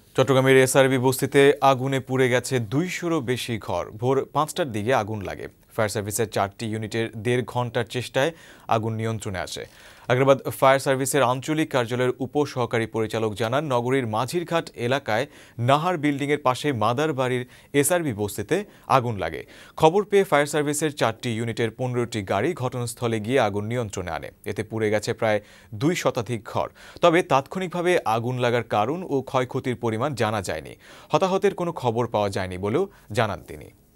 চট্টগ্রামের এসআরবি বস্তিতে আগুনে পুড়ে গেছে ২০০-রও বেশি ঘর। ভোর ৫টার দিকে আগুন লাগে। ফায়ার সার্ভিসের ৪টি ইউনিটের ১.৫ ঘণ্টার চেষ্টায় আগুন নিয়ন্ত্রণে আসে। আগ্রাবাদ ফায়ার সার্ভিসের আঞ্চলিক কার্যালয়ের উপসহকারী পরিচালক জানান, নগরীর মাঝিরঘাট এলাকায় নাহার বিল্ডিংয়ের পাশে মাদার বাড়ির এসআরবি বস্তিতে আগুন লাগে। খবর পেয়ে ফায়ার সার্ভিসের ৪টি ইউনিটের ১৫টি গাড়ি ঘটনাস্থলে গিয়ে আগুন নিয়ন্ত্রণে আনে। এতে পুড়ে গেছে প্রায় ২ শতাধিক ঘর। তবে তাৎক্ষণিকভাবে আগুন লাগার কারণ ও ক্ষয়ক্ষতির পরিমাণ জানা যায়নি। হতাহতের কোনো খবর পাওয়া যায়নি বলেও জানান তিনি।